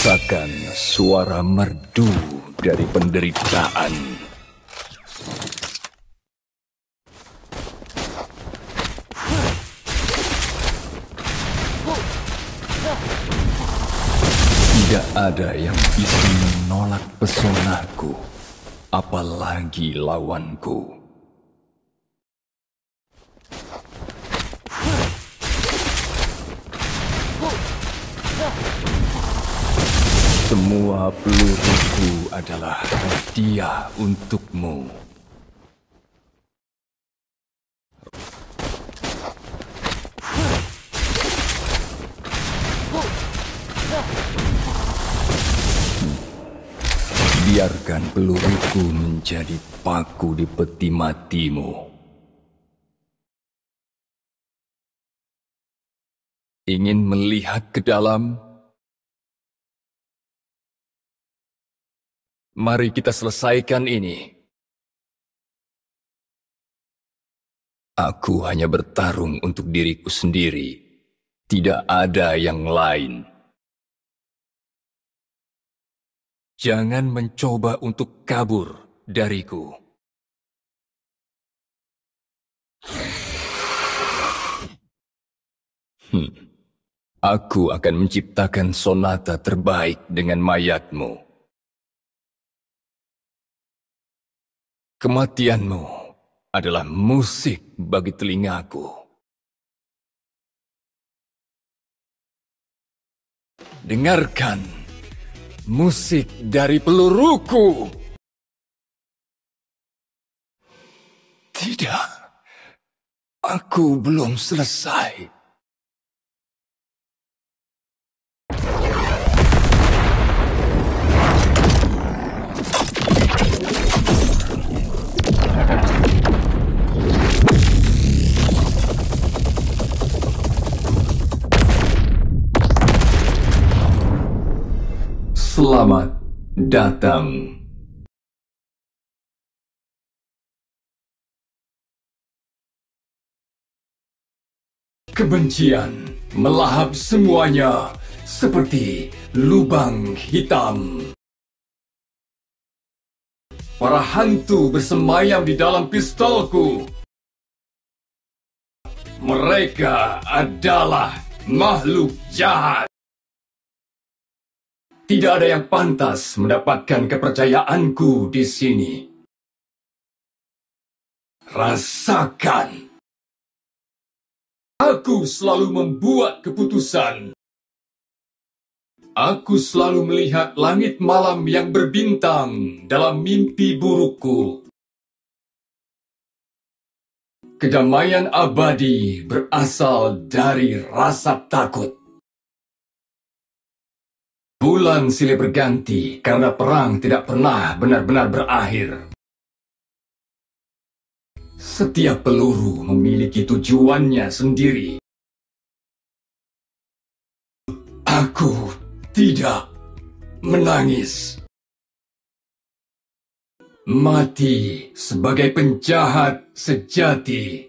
Rasakan suara merdu dari penderitaan. Tidak ada yang bisa menolak pesonaku, apalagi lawanku. Semua peluruku adalah hadiah untukmu. Biarkan peluruku menjadi paku di peti matimu. Ingin melihat ke dalam? Mari kita selesaikan ini. Aku hanya bertarung untuk diriku sendiri. Tidak ada yang lain. Jangan mencoba untuk kabur dariku. Aku akan menciptakan sonata terbaik dengan mayatmu. Kematianmu adalah musik bagi telingaku. Dengarkan musik dari peluruku. Tidak, aku belum selesai. Selamat datang. Kebencian melahap semuanya seperti lubang hitam. Para hantu bersemayam di dalam pistolku. Mereka adalah makhluk jahat. Tidak ada yang pantas mendapatkan kepercayaanku di sini. Rasakan. Aku selalu membuat keputusan. Aku selalu melihat langit malam yang berbintang dalam mimpi burukku. Kedamaian abadi berasal dari rasa takut. Bulan silih berganti karena perang tidak pernah benar-benar berakhir. Setiap peluru memiliki tujuannya sendiri. Aku tidak menangis. Mati sebagai penjahat sejati.